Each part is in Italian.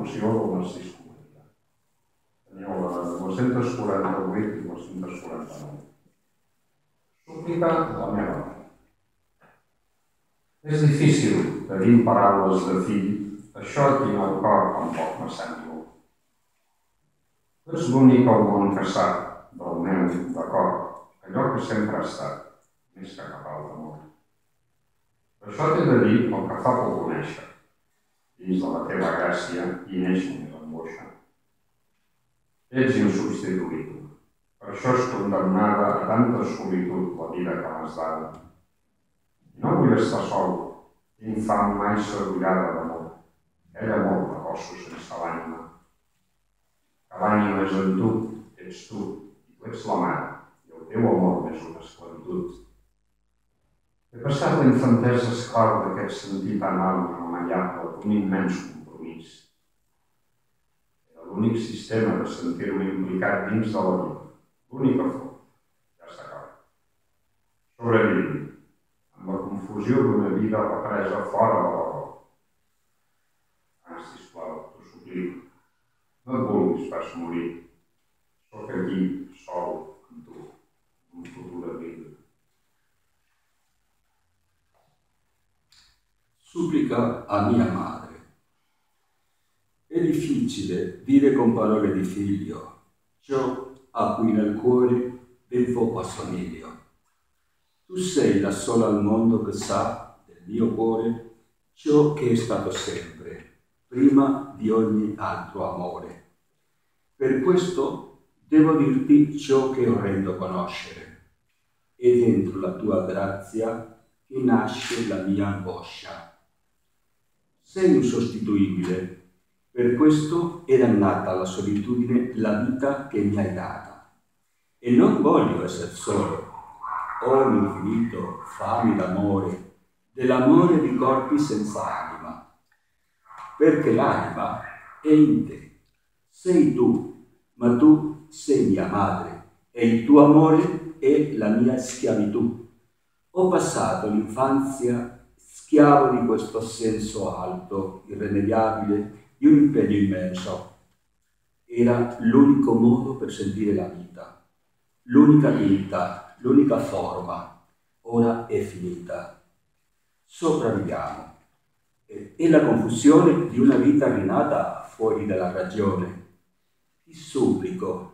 l'opció d'on es discutiria. Teniu la 248 i 249. Súplica la meva mare. És difícil de dir en paraules de fill, això tinc al cor tampoc me semblo. Tu ets l'únic al món que sap del meu, d'acord, allò que sempre ha estat, més que cap altre amor. Per això t'he de dir el que fa por conèixer, dins de la teva gràcia i neix només angoixa. Ets insubstituïble, per això és condemnada a tanta solitud la vida que m'has dada. No vull estar sol, tinc fam mai sadollada d'amor. Ell amor de gossos sense l'ànima. Que l'ànima és en tu, ets tu, i tu ets la mare, i el teu amor és una esclavitud. He passat la infantesa esclau d'aquest sentit tan alt, remeiable, d'un immens compromís. Era l'únic sistema de sentir-me implicat dins de la vida, l'única forma, ja s'acaba. Sobrevivint, amb la confusió d'una vida represa fora de la raó. Sisplau, t'ho suplico, no et vulguis pas morir. Soc aquí, sol, amb tu, un futur vida. Supplica a mia madre. È difficile dire con parole di figlio ciò a cui nel cuore ben poco assomiglio. Tu sei la sola al mondo che sa del mio cuore ciò che è stato sempre, prima di ogni altro amore. Per questo devo dirti ciò che orrendo conoscere. È dentro la tua grazia che nasce la mia angoscia. Sei insostituibile, per questo è dannata alla solitudine la vita che mi hai data. E non voglio essere solo. Ho l'infinito fame d'amore, dell'amore di corpi senza anima, perché l'anima è in te. Sei tu, ma tu sei mia madre, e il tuo amore è la mia schiavitù. Ho passato l'infanzia schiavo di questo senso alto, irremediabile, di un impegno immenso. Era l'unico modo per sentire la vita, l'unica vita, l'unica forma, ora è finita. Sopravviviamo. È la confusione di una vita rinata fuori dalla ragione. Ti supplico,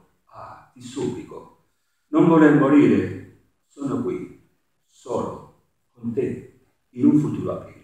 non voler morire, sono qui, solo, con te, in un futuro aprito.